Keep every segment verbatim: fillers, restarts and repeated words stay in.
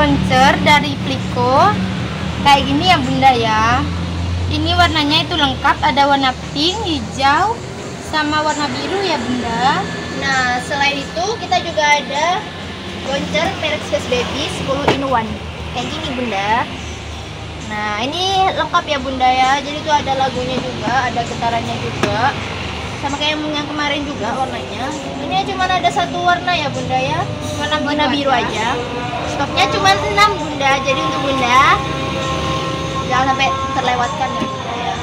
boncer dari Pliko. Kayak gini ya bunda ya. Ini warnanya itu lengkap, ada warna pink, hijau, sama warna biru ya bunda. Nah, selain itu kita juga ada boncer merek Space Baby sepuluh in one. Kayak gini bunda. Nah, ini lengkap ya bunda ya. Jadi itu ada lagunya juga, ada getarannya juga. Sama kayak yang kemarin juga warnanya. Ini cuma ada satu warna ya bunda ya. Warna, warna biru, biru aja. Stoknya cuma enam bunda. Jadi untuk bunda jangan sampai terlewatkan ya bunda ya.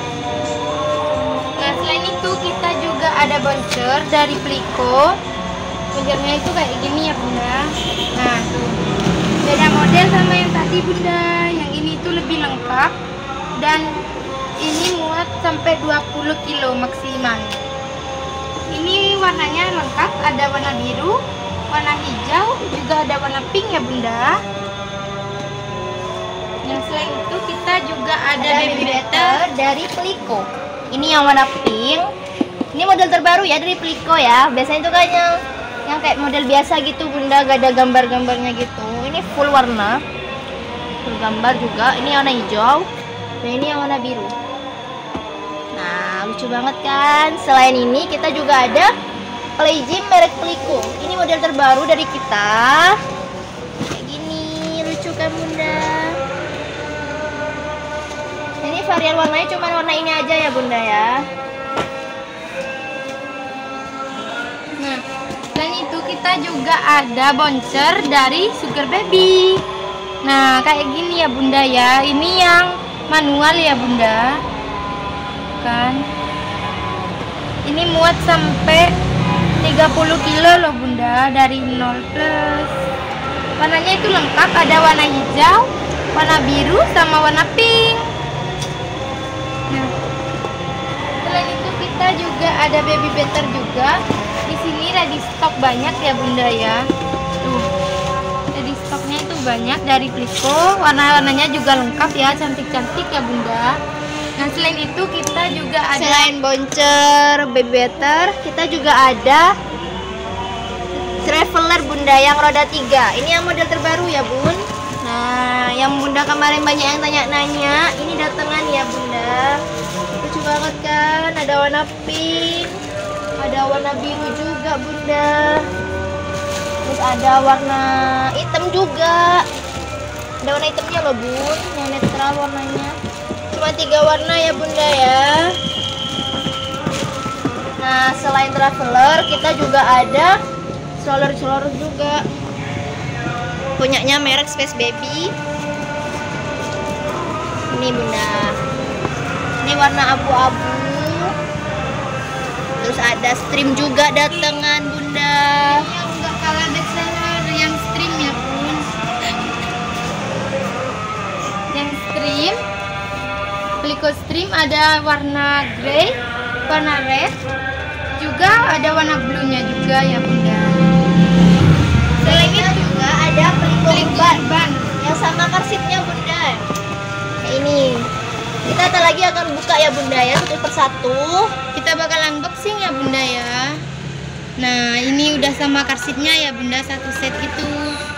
Nah, selain itu kita juga ada boncer dari Pliko. Boncernya itu kayak gini ya bunda. Nah, tuh. Beda model sama yang tadi bunda. Yang ini tuh lebih lengkap dan ini muat sampai dua puluh kilo maksimal. Ini warnanya lengkap, ada warna biru, warna hijau, juga ada warna pink ya bunda. Yang selain itu kita juga ada, ada baby better dari Pliko. Ini yang warna pink. Ini model terbaru ya dari Pliko ya. Biasanya itu kan yang yang kayak model biasa gitu bunda, gak ada gambar-gambarnya gitu. Ini full warna, full gambar juga. Ini warna hijau dan ini yang warna biru. Nah, lucu banget kan. Selain ini kita juga ada play gym merek Pliko. Ini model terbaru dari kita. Kayak gini, lucu kan bunda. Ini varian warnanya cuma warna ini aja ya bunda ya. Nah, selain itu kita juga ada boncer dari Sugar Baby. Nah, kayak gini ya bunda ya. Ini yang manual ya bunda. Kan ini muat sampai tiga puluh kilo loh bunda, dari nol plus. Warnanya itu lengkap, ada warna hijau, warna biru, sama warna pink. Nah, selain itu kita juga ada baby better juga. Di sini ready stock banyak ya bunda ya. Tuh, ready stocknya itu banyak dari Pliko. Warna-warnanya juga lengkap ya, cantik-cantik ya bunda. Nah, selain itu kita juga ada, selain boncer baby better, kita juga ada traveler bunda yang roda tiga. Ini yang model terbaru ya bun. Nah, yang bunda kemarin banyak yang tanya-nanya, ini datangan ya bunda. Lucu banget kan, ada warna pink, ada warna biru juga bunda. Terus ada warna hitam juga. Ada warna hitamnya loh bun, yang netral warnanya. Cuma tiga warna ya bunda ya. Nah, selain traveler kita juga ada stroller-stroller juga, punyanya merek Space Baby. Ini bunda, ini warna abu-abu. Terus ada stream juga datangan bunda. ini yang enggak kalah bestseller, yang stream ya bun. Yang stream Pliko stream ada warna grey, warna red, juga ada warna blue-nya juga ya bunda. Selain itu juga ada Pliko Pliko ban ban yang sama karsitnya bunda. Kayak ini. Kita tak lagi akan buka ya bunda ya, satu persatu. kita bakal unboxing ya bunda ya. Nah, ini udah sama karsitnya ya bunda, satu set gitu.